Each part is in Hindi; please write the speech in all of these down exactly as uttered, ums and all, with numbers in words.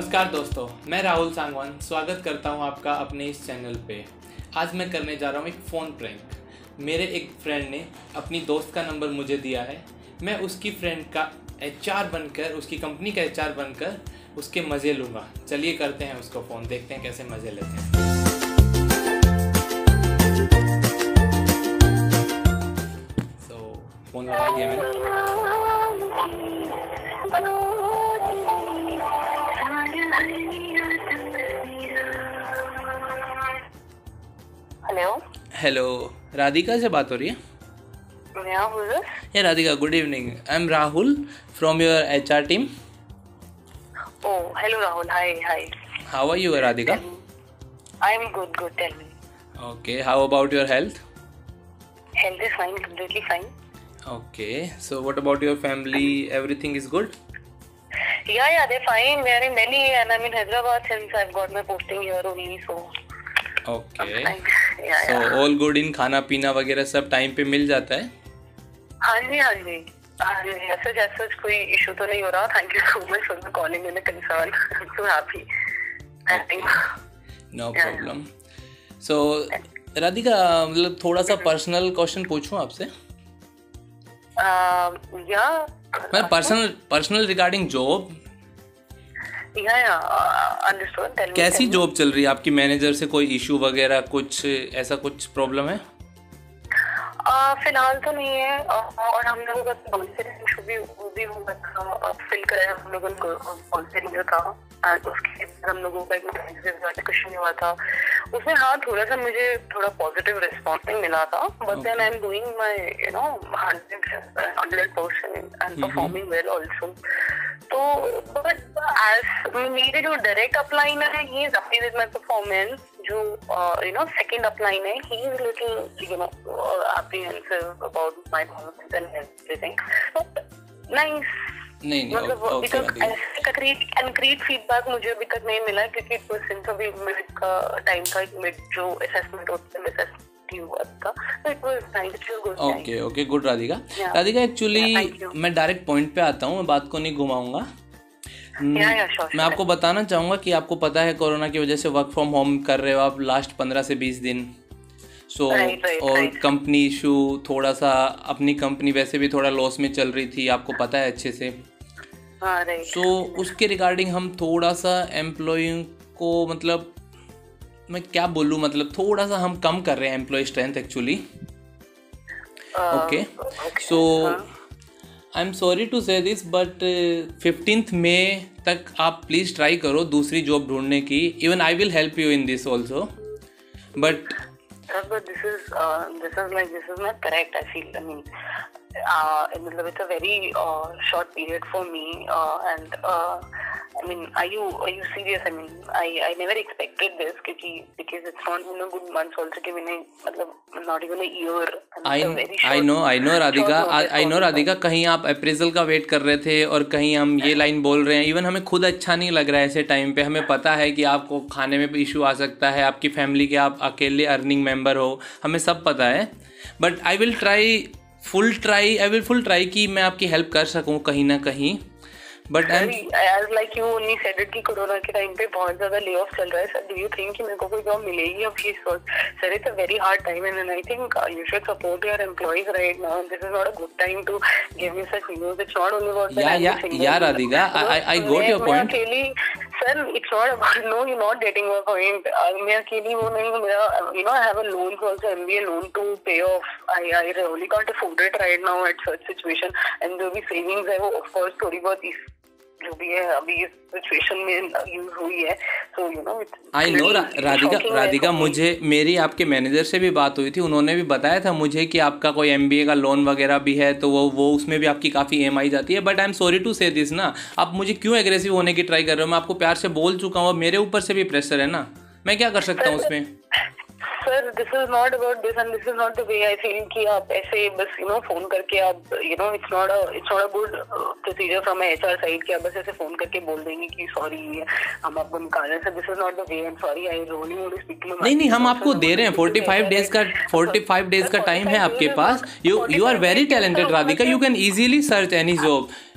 नमस्कार दोस्तों, मैं राहुल सांगवान स्वागत करता हूं आपका अपने इस चैनल पे। आज मैं करने जा रहा हूं एक फ़ोन प्रैंक। मेरे एक फ्रेंड ने अपनी दोस्त का नंबर मुझे दिया है। मैं उसकी फ्रेंड का एचआर बनकर, उसकी कंपनी का एचआर बनकर उसके मज़े लूँगा। चलिए करते हैं उसको फ़ोन, देखते हैं कैसे मज़े लेते हैं। सो so, फ़ोन लगा दिया मैंने। हेलो हेलो, राधिका से बात हो रही है? या Radhika, good evening. I am Rahul from your HR team. Oh, hello Rahul. Hi, hi. How are you Radhika? I'm good, good. Tell me. Okay, how about your health? Health is fine, completely fine. Okay, so what about your family? Everything is good? Yeah, yeah, they're fine. They're in Delhi and I'm in Hyderabad since I've got my posting here only, so. Okay, Yeah, so yeah. All good in खाना पीना वगैरह सब टाइम पे मिल जाता है? हाँ जी, हाँ जी. हाँ जी, ऐसा जैसा कोई इशू तो नहीं हो रहा. Thank you so much for calling in a concern. I'm so happy. No problem. So Radhika, मतलब थोड़ा सा पर्सनल क्वेश्चन पूछूं आपसे? या मैं पर्सनल पर्सनल रिगार्डिंग जॉब। या या अंडरस्टूड. Tell me. कैसी जॉब चल रही है आपकी? मैनेजर से कोई इशू वगैरह, कुछ ऐसा कुछ प्रॉब्लम है? आ, फिलहाल तो नहीं है. और हम लोगों का पॉलिसी इशू भी भी हुआ था, फिल कराया हम लोगों को पॉलिसी का. और उसके हम लोगों का एक क्वेश्चन हुआ था उसमें. हाँ, थोड़ा सा मुझे थोड़ा पॉजिटिव रिस्पॉन्स नहीं मिला था. But then I am doing my you know hundred percent and performing well also. तो बट एज मेरे जो डायरेक्ट अपलाइन है, he is happy with my performance. जो यू नो सेकंड अपलाइन है, he is little you know apprehensive about my performance and everything. But nice. नहीं नहीं, मतलब okay because Radhika. concrete concrete feedback मुझे अभी तक नहीं मिला क्योंकि it was since अभी मिड का टाइम था. मिड जो assessment होता है, assessment हुआ था. So it was nice. It was good. Okay okay, good Radhika. Yeah. Radhika, actually Yeah, thank you. मैं डायरेक्ट पॉइंट पे आता हूँ, मैं बात को नहीं घुमाऊंगा. Yeah, yeah, sure, मैं आपको बताना चाहूँगा कि आपको पता है कोरोना की वजह से वर्क फ्रॉम होम कर रहे हो आप लास्ट पंद्रह से बीस दिन. सो so, right, right, और right. कंपनी इशू, थोड़ा सा अपनी कंपनी वैसे भी थोड़ा लॉस में चल रही थी, आपको पता है अच्छे से. हाँ, right. सो so, उसके रिगार्डिंग हम थोड़ा सा एम्प्लॉय को, मतलब मैं क्या बोलूँ, मतलब थोड़ा सा हम कम कर रहे हैं employ strength actually. Okay, so I am sorry to say this, but fifteenth May तक आप प्लीज़ ट्राई करो दूसरी जॉब ढूंढने की. Even I will help you in this also. But Sir, but this is uh, this is like this is not correct. I feel. I mean, uh, it's a very uh, short period for me, uh, and uh, I mean, are you are you serious? I mean, I I never expected this because because it's not even a good month also. कि मैंने मतलब not even a year. I I know I know Radhika, I know Radhika, कहीं आप अप्रेजल का वेट कर रहे थे और कहीं हम ये लाइन बोल रहे हैं. इवन हमें खुद अच्छा नहीं लग रहा है ऐसे टाइम पे. हमें पता है कि आपको खाने में इशू आ सकता है, आपकी फैमिली के आप अकेले अर्निंग मेंबर हो, हमें सब पता है. But I will try full try I will full try कि मैं आपकी हेल्प कर सकूं कहीं ना कहीं. But as like you only said it कि कोरोना के टाइम पे बहुत ज्यादा ले ऑफ चल रहा है. सर, डू यू थिंक कि मेरे को कोई जॉब मिलेगी अभी इस वक्त? Sir, it's a very hard time and I think you should support your employees right now. This is not a good time to give me such news. It's not only about yeah yeah yeah Radhika, I I got your point. Sir, it's not about no you not getting your point. मैं अकेली वो नहीं हूँ. मेरा you know I have a loan also, MBA loan to पे off. I I really can't afford it right now at such situation. And जो भी सेविंग्स है वो ऑफ कोर्स थोड़ी बहुत इस जो भी है अभी इस सिचुएशन में यूज हुई है. So you know I know Radhika Radhika मुझे मेरी आपके मैनेजर से भी बात हुई थी. उन्होंने भी बताया था मुझे कि आपका कोई एमबीए का लोन वगैरह भी है, तो वो वो उसमें भी आपकी काफ़ी ईएमआई जाती है. But I am sorry to say this ना, आप मुझे क्यों एग्रेसिव होने की ट्राई कर रहे हो? मैं आपको प्यार से बोल चुका हूँ, मेरे ऊपर से भी प्रेशर है ना, मैं क्या कर सकता हूँ उसमें? Sir, this is not about this and this is not the way I feel कि आप ऐसे बस यू नो फोन करके आप you know it's not a it's not a good procedure from HR side कि आप बस ऐसे फोन करके बोल देंगे कि सॉरी हम आपको निकाल रहे हैं. Sir, this is not the way. I am sorry. I really want to speak to. नहीं नहीं, हम आपको दे रहे हैं पैंतालीस डेज का पैंतालीस डेज का टाइम है आपके पास. You you are very talented Radhika. You can easily search any job.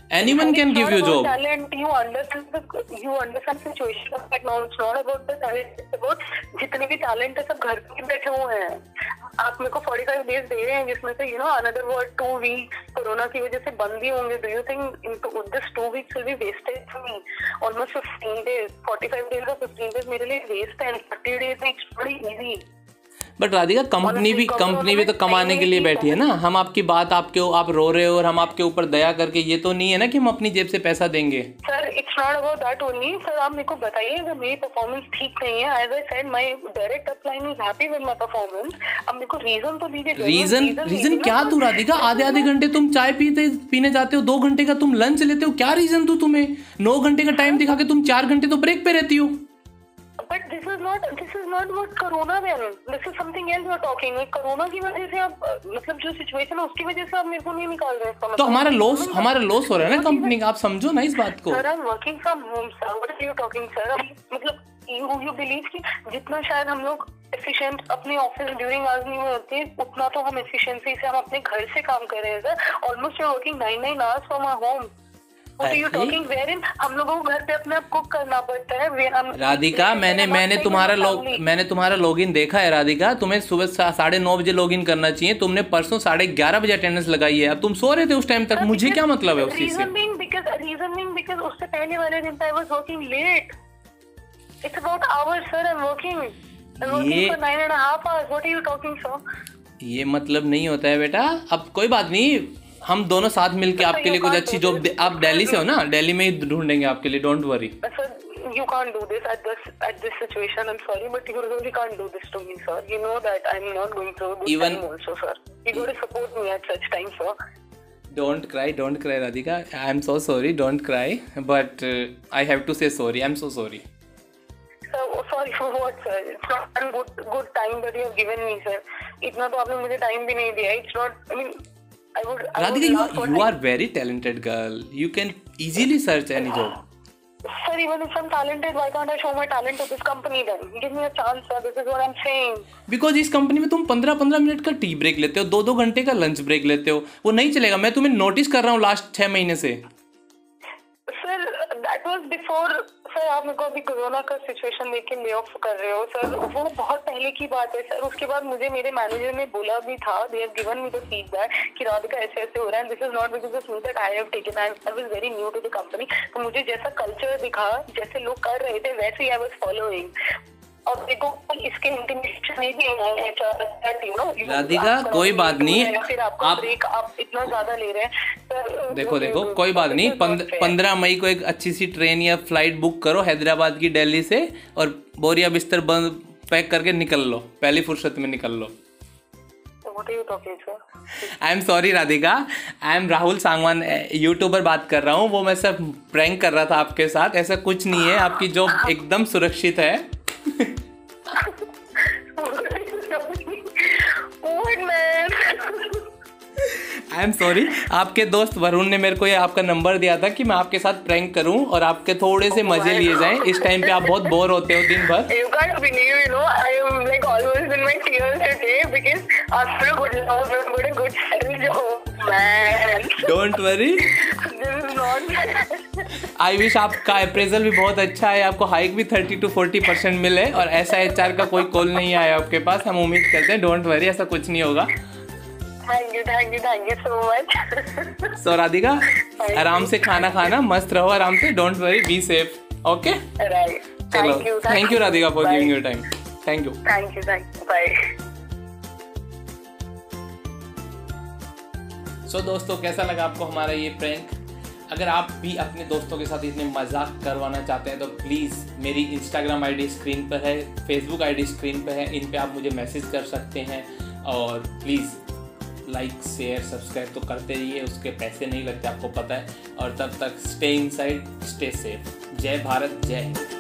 Anyone can give you job. Talent, you understand the you understand the situation of that now. It's not about the talent. It's about जितने भी talent है सब घर पे बैठे हुए हैं. आप मेरे को forty-five days दे रहे हैं जिसमें से you know another what two weeks corona की वजह से बंद ही होंगे. Do you think into this two weeks will be wasted for me? Almost fifteen days, forty-five days or fifteen days मेरे लिए waste है. thirty days it's pretty easy. But Radhika company भी कंपनी भी तो कमाने के लिए बैठी है ना. हम आपकी बात आपके आप रो रहे हो और हम आपके ऊपर दया करके ये तो नहीं है ना कि हम अपनी जेब से पैसा देंगे. Sir it's not about that only. Sir आप मेरे को बताइए अगर मेरी परफॉर्मेंस ठीक नहीं है. As I said my direct upline is happy with my performance. अब मेरे को रीजन तो दीजिए. रीजन रीजन क्या दूं राधिका? आधे आधे घंटे तुम चाय पीते पीने जाते हो, दो घंटे का तुम लंच लेते हो. क्या रीजन दूं तुम्हें? नौ घंटे का टाइम दिखा के तुम चार घंटे तो ब्रेक पे रहती हो. But this is not this is not what Corona then. This is something else we are talking. Like Corona की वजह से आप मतलब जो सिचुएशन है उसकी वजह से आप मेरे को नहीं निकाल रहे हैं. तो हमारा लॉस हमारा लॉस हो रहा है ना कंपनी का. आप समझो ना इस बात को. Sir, I'm working from home, sir. What are you talking, sir? मतलब you you believe कि जितना शायद हम लोग efficient अपने ऑफिस ड्यूरिंग आवर्स नहीं होते उतना तो हम efficiency से हम अपने घर से काम कर रहे हैं sir. Almost you're working nine nine hours from our home. हम लोगों को घर पे अपने आप कुक करना पड़ता है. राधिका मैंने मैंने तुम्हारा लॉग मैंने तुम्हारा लॉगिन देखा है राधिका. तुम्हें सुबह साढ़े नौ बजे लॉगिन करना चाहिए. तुमने परसों साढ़े ग्यारह बजे अटेंडेंस लगाई है. अब तुम सो रहे थे उस टाइम तक. मुझे क्या मतलब है उस चीज से? उससे पहले वाले दिन I was working late. It's about hours sir. I am working working for nine and half hours. What are you talking sir? ये मतलब नहीं होता है बेटा. अब कोई बात नहीं, हम दोनों साथ मिलके आपके लिए कुछ अच्छी जॉब. आप दिल्ली से हो ना? दिल्ली में ही ढूंढेंगे आपके लिए. Don't worry. You can't do this at this at this situation. I'm sorry, but you really can't do this to me, sir. You know that I'm not going through this Even, time also, sir. You got to support me at such time, sir. Don't cry, don't cry, Radhika. I'm so sorry. Don't cry, but uh, I have to say sorry. I'm so sorry. Sir, sorry for what, sir? It's not a good good time that you have given me, sir. इतना तो आपने मुझे time भी नहीं दिया. It's not. I mean. I would, I Radhika, you, are, you are very talented girl. You can easily search any job. Sir, even if I'm talented, why can't I show my talent to this company then? Give me a chance, sir. This is what I'm saying. Because इस कंपनी में तुम पंद्रह पंद्रह मिनट का टी ब्रेक लेते हो, दो दो घंटे का लंच ब्रेक लेते हो. वो नहीं चलेगा. मैं तुम्हें नोटिस कर रहा हूँ लास्ट छह महीने से. Sir, that was before. Sir आप मेरे को अभी कोरोना का सिचुएशन देख के ले ऑफ कर रहे हो सर. वो बहुत पहले की बात है सर. उसके बाद मुझे मेरे मैनेजर ने बोला भी था. They have given me the feedback कि राधिका ऐसे ऐसे हो रहा है. This is not because of me that I have taken. I was very new to the company. तो मुझे जैसा कल्चर दिखा, जैसे लोग कर रहे थे वैसे ही आई वाज फॉलोइंग. और देखो इसके इंटीमेशन नहीं भी. राधिका कोई बात नहीं. आप आप इतना ज्यादा ले रहे हैं. देखो देखो कोई बात नहीं. पंद्रह मई को एक अच्छी सी ट्रेन या फ्लाइट बुक करो हैदराबाद की दिल्ली से और बोरिया बिस्तर बंद पैक करके निकल लो. पहली फुर्सत में निकल लो. I am sorry Radhika. I am Rahul Sangwan, YouTuber बात कर रहा हूँ. वो मैं सब प्रैंक कर रहा था आपके साथ. ऐसा कुछ नहीं है. आपकी जॉब एकदम सुरक्षित है. I am sorry. आपके दोस्त वरुण ने मेरे को ये आपका नंबर दिया था कि मैं आपके साथ प्रैंक करूं और आपके थोड़े से मजे लिए जाएं. इस टाइम पे आप बहुत बोर होते हो दिन भर. You can't believe, you know, I am like almost in my tears today because after a good love, I've got a good salary job, man. Don't worry. This is not. I wish आपका अप्रेजल भी बहुत अच्छा है. आपको हाइक भी थर्टी टू फोर्टी परसेंट मिले और ऐसा एच आर का कोई कॉल नहीं आया आपके पास. हम उम्मीद करते हैं. डोंट वरी, ऐसा कुछ नहीं होगा. Thank you, thank you, thank you so much. So Radhika आराम से खाना खाना, मस्त रहो आराम से. Don't worry, be safe. Okay right. चलो. Thank you Radhika for giving your time. Thank you. Thank you. Thank you. Bye. So दोस्तों कैसा लगा आपको हमारा ये प्रैंक? अगर आप भी अपने दोस्तों के साथ इतने मजाक करवाना चाहते हैं तो प्लीज़ मेरी इंस्टाग्राम आईडी स्क्रीन पर है, फेसबुक आईडी स्क्रीन पर है. इन पे आप मुझे मैसेज कर सकते हैं. और प्लीज़ लाइक शेयर सब्सक्राइब तो करते रहिए. उसके पैसे नहीं लगते आपको पता है. और तब तक स्टे इनसाइड, स्टे सेफ. जय भारत, जय हिंद.